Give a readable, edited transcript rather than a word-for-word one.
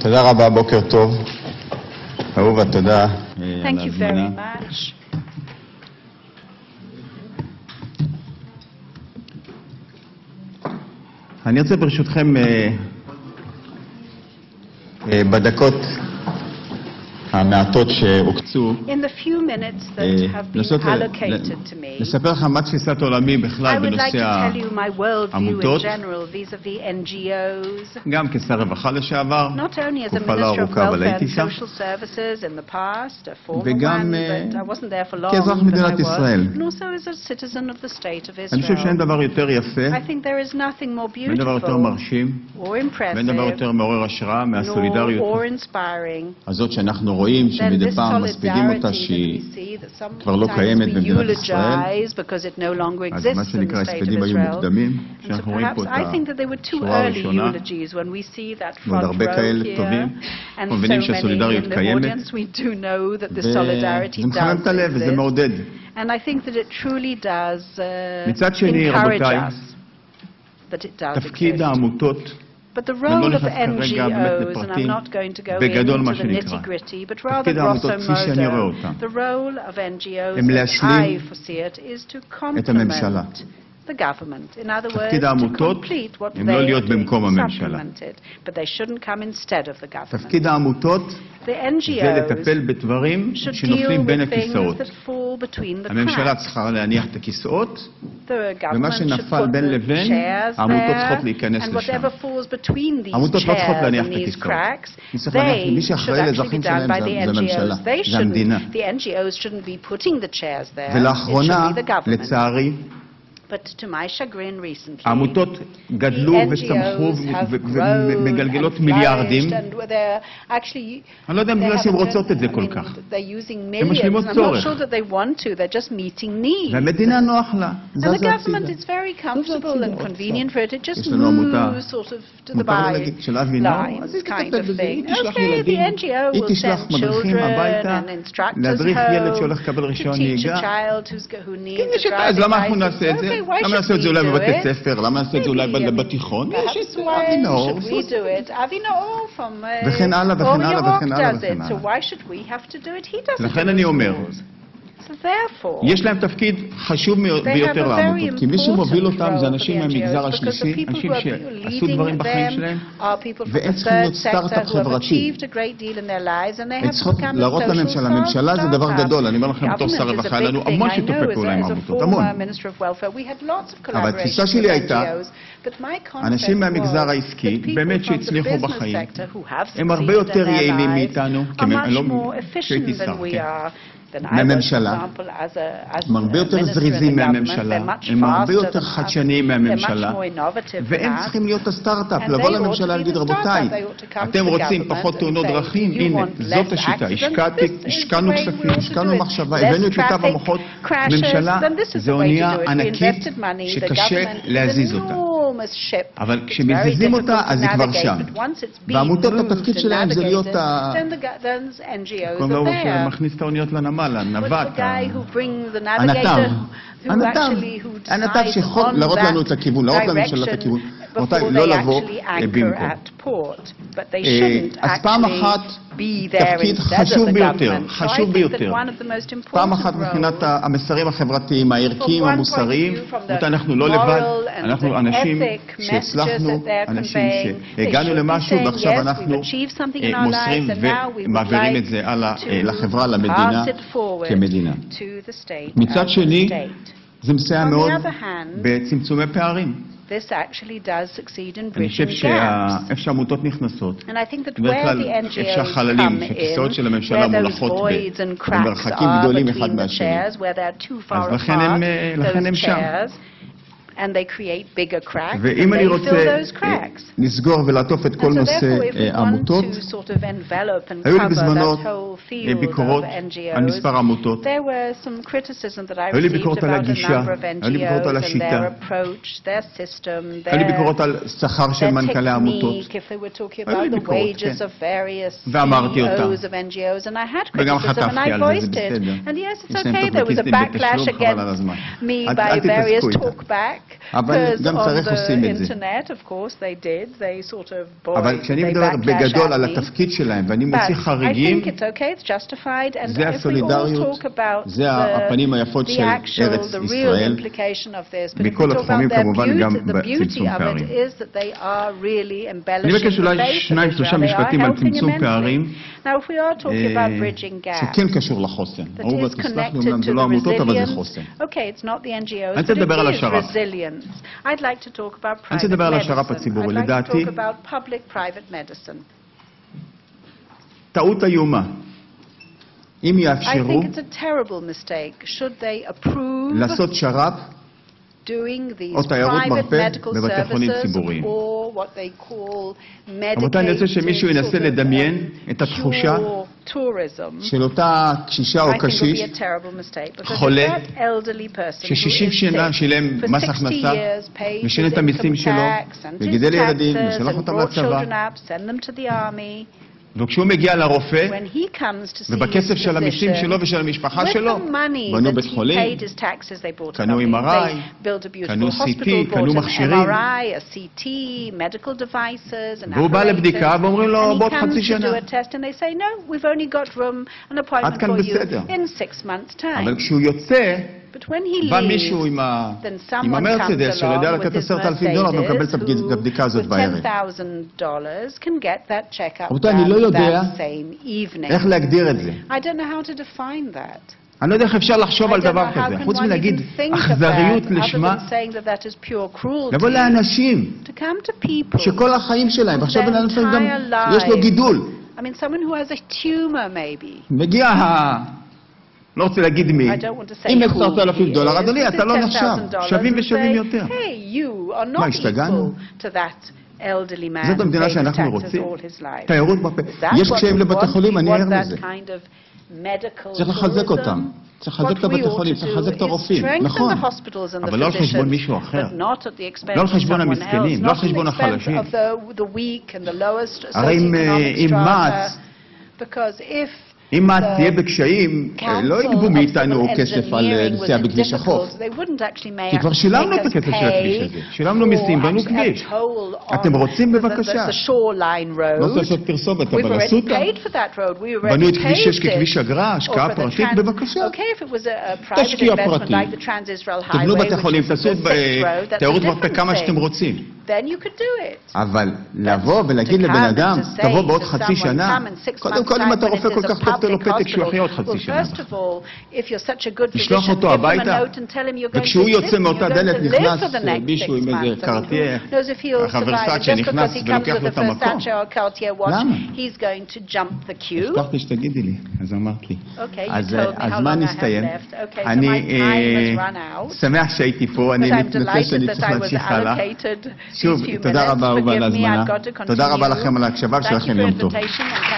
תודה רבה, בוקר טוב. אהובה, תודה על Thank you very ההזמנה. much. אני רוצה ברשותכם בדקות המעטות שהוקצו, In the few minutes that have been לנסות allocated to me, לספר לך מה תפיסת עולמי I בכלל would like to בנושא tell you my worldview העמותות, in general vis-à-vis NGOs, גם כשר רווחה לשעבר, not only as a תקופה לא Minister of ארוכה, אבל Welfare הייתי and שם, Social Services in the past, a former וגם one, but I wasn't there for long, כאזרח but I מדינת was, ישראל. and also as a citizen of the state of אני חושב שאין Israel. דבר יותר יפה, I think there is nothing more ואין דבר יותר beautiful מרשים, or ואין דבר impressive יותר מעורר השראה nor מהסולידריות or inspiring הזאת שאנחנו רואים than שמדי this פעם מספידים אותה solidarity that שהיא we see that כבר לא sometimes קיימת we במדינת ישראל. eulogize because it no longer אז מה exists in שנקרא the state of הספדים היו Israel. מוקדמים, And so שאנחנו רואים perhaps פה את I think that they were too השורה early הראשונה, eulogies when we see that ועוד front הרבה row כאלה here טובים, and אנחנו so מבינים many שהסולידריות in the קיימת, audience. We do know that this solidarity וזה מחמם does את הלב וזה exist. מעודד. And I think that it truly does מצד שני, encourage רבותיי, us that it does תפקיד exist. העמותות, But the ואני לא role of נכנס כרגע באמת NGOs, and I'm לפרטים, not going to go בגדול into מה the שנקרא. nitty-gritty, but rather תפקיד העמותות grosso כפי שאני רואה modo, אותם, the role of NGOs, הם as להשלים I foresee it, is to את הממשלה. complement the government. In other words, תפקיד to העמותות complete what הם they לא are להיות doing, במקום הממשלה. supplement it. But they shouldn't come instead of the government. תפקיד העמותות The זה NGOs לטפל בדברים should deal שנופלים בין with things הכיסאות. that fall between the הממשלה cracks. צריכה להניח את הכיסאות, The ומה government should שנפל put בין the לבין, chairs העמותות there, צריכות להיכנס and לשם. whatever falls between these העמותות לא צריכות chairs להניח and את these הכיסאות. cracks, מי שצריך להניח, מי they should שאחראי actually be לאזרחים done שלהם by the זה הממשלה, NGOs. They זה המדינה. shouldn't, the NGOs shouldn't be putting the chairs there. It ולאחרונה, should be the government. לצערי, But to my chagrin recently, העמותות the גדלו וצמחו NGOs have grown ומגלגלות and מיליארדים. flourished, and they're actually, אני לא יודע they בגלל שהן haven't רוצות את זה done- I כל mean, כך. they're using הן משלימות millions. I'm not צורך. sure that they want to. They're just meeting needs. והמדינה נוח לה, And the זזה government הצידה. is very comfortable and convenient for it. It just יש לנו עמותה, moves sort of to the מותר לי להגיד של אבי נאור, אז היא bylines kind תטפל of בזה, היא thing. תשלח Okay, the ילדים, NGO היא will תשלח send מדריכים children הביתה, and instructors להדריך ילד home שהולך לקבל to רישיון teach a נהיגה. child who כן, needs יש a את אז driving למה אנחנו license. נעשה את זה? Okay, why למה should נעשה את זה we אולי do בבתי it? ספר? למה נעשה את זה אולי Maybe, בתיכון? יש Perhaps את אבי why נאור. should we do it? Avi Naor from וכן הלאה וכן Or הלאה York וכן הלאה does וכן it. So הלאה. why should we have to do it? He doesn't לכן do אני the אומר, rules. So therefore, יש להם תפקיד חשוב ביותר לעמותות, כי מי שמוביל אותם זה אנשים מהמגזר השלישי, אנשים שעשו דברים בחיים שלהם, והם צריכים להיות סטארט-אפ חברתי. הם צריכות להראות לממשלה, הממשלה זה דבר גדול, אני אומר לכם בתור שר רווחה, היה לנו המון שיתופי פעולה עם העמותות, המון. אבל התפיסה שלי הייתה, אנשים מהמגזר העסקי, באמת שהצליחו בחיים, הם הרבה יותר יעילים מאיתנו, כשהייתי שר, מהממשלה, הם הרבה יותר זריזים מהממשלה, הם הרבה יותר חדשניים מהממשלה, והם צריכים להיות הסטארט-אפ, לבוא לממשלה ולהגיד, רבותיי, אתם רוצים פחות תאונות דרכים? הנה, זאת השיטה, השקענו כספים, השקענו מחשבה, הבאנו את מיטב המוחות, ממשלה זה אונייה ענקית שקשה להזיז אותה. אבל כשמזיזים אותה, אז היא כבר שם. והעמותות, התפקיד שלהם זה להיות קוראים לו שמכניס את האוניות לנמל, הנווט, הנתב שיכול להראות לנו את הכיוון, להראות לממשלה את הכיוון. רבותיי, לא לבוא במקום. אז פעם אחת, תפקיד חשוב ביותר, חשוב ביותר. פעם אחת מבחינת המסרים החברתיים, הערכיים, המוסריים, אנחנו לא לבד, אנחנו אנשים שהצלחנו, אנשים שהגענו למשהו, ועכשיו אנחנו מוסרים ומעבירים את זה הלאה לחברה, למדינה, כמדינה. מצד שני, זה מסייע מאוד בצמצומי פערים. אני חושב שאיפה שהעמותות נכנסות, בדרך כלל איפה שהחללים, שהכיסאות של הממשלה מולכות במרחקים גדולים אחד מהשני, אז לכן הם שם. ואם אני רוצה לסגור ולעטוף את כל נושא העמותות, היו לי בזמנות ביקורות על מספר העמותות, היו לי ביקורות על הגישה, היו לי ביקורות על השיטה, היו לי ביקורות על שכר של מנכ"לי העמותות, היו לי ביקורות, כן. ואמרתי אותה, וגם חטפתי על זה, זה בסדר. יש להם תוכניקיסטים בתשלום, חבל על הזמן. אל תתעסקו איתה. אבל גם צריך עושים את זה. אבל כשאני מדבר בגדול על התפקיד שלהם, ואני מוציא חריגים, זה הסולידריות, זה הפנים היפות של ארץ ישראל, מכל התחומים כמובן גם בצמצום פערים. אני מבקש אולי 2-3 משפטים על צמצום פערים, שכן קשור לחוסן. אהובה, תסלח לי, אומנם זה לא עמותות, אבל זה חוסן. אני רוצה לדבר על השר"פ. אני רוצה לדבר על השר"פ הציבורי. לדעתי, טעות איומה. אם יאפשרו לעשות שר"פ או תיירות מרפא בבתי חולים ציבוריים. רבותיי, אני רוצה שמישהו ינסה לדמיין את התחושה של אותה קשישה או קשיש חולה ש60 שנה שילם מס הכנסה, משלם את המיסים שלו וגידל ילדים ושלח אותם לצבא, וכשהוא מגיע לרופא, ובכסף של המיסים שלו ושל המשפחה שלו, בנו בית חולים, קנו MRI, קנו CT, קנו מכשירים, והוא בא לבדיקה ואומרים לו, בעוד חצי שנה. עד כאן בסדר. אבל כשהוא יוצא, בא מישהו עם המרצדס שיודע לתת $10,000 ומקבל את הבדיקה הזאת בערב. רבותיי, אני לא יודע איך להגדיר את זה. אני לא יודע איך אפשר לחשוב על דבר כזה. חוץ מלהגיד אכזריות לשמה, לבוא לאנשים שכל החיים שלהם, ועכשיו בן אדם גם יש לו גידול. מגיע לא רוצה להגיד מי, אם $10,000, אדוני, אתה לא נחשב, שווים ושווים יותר. מה, השתגענו? זאת המדינה שאנחנו רוצים. תיירות מרפא. יש קשיים לבתי חולים, אני ער לזה. צריך לחזק אותם. צריך לחזק את הבתי חולים, צריך לחזק את הרופאים. נכון, אבל לא על חשבון מישהו אחר. לא על חשבון המסכנים, לא על חשבון החלשים. הרי אם מעץ, אם מעט תהיה בקשיים, לא יגבו מאיתנו כסף על נסיעה בכביש החוף. כי כבר שילמנו את הכסף של הכביש הזה. שילמנו מיסים, בנו כביש. אתם רוצים בבקשה? לא צריך לעשות פרסומת, אבל עשו אותה. בנו את כביש 6 ככביש אגרה, השקעה פרטית, בבקשה. תשקיע פרטית. תבנו בתי חולים, תעשו תיירות מרפא כמה שאתם רוצים. אבל לבוא ולהגיד לבן אדם, תבוא בעוד חצי שנה, קודם כל אם אתה רופא כל כך טוב, לו פתק שהוא אחרי עוד חצי שנה. לשלוח אותו הביתה, וכשהוא יוצא מאותה דלת נכנס מישהו עם איזה קרטייה, החברסט שנכנס ולוקח לו את המקום. למה? הבטחתי שתגידי לי, אז אמרת לי. אז הזמן נסתיים. אני שמח שהייתי פה, אני מתנצל שאני צריך להמשיך הלאה. שוב, תודה רבה אהובה על ההזמנה. תודה רבה לכם על ההקשבה, שלכם יום טוב.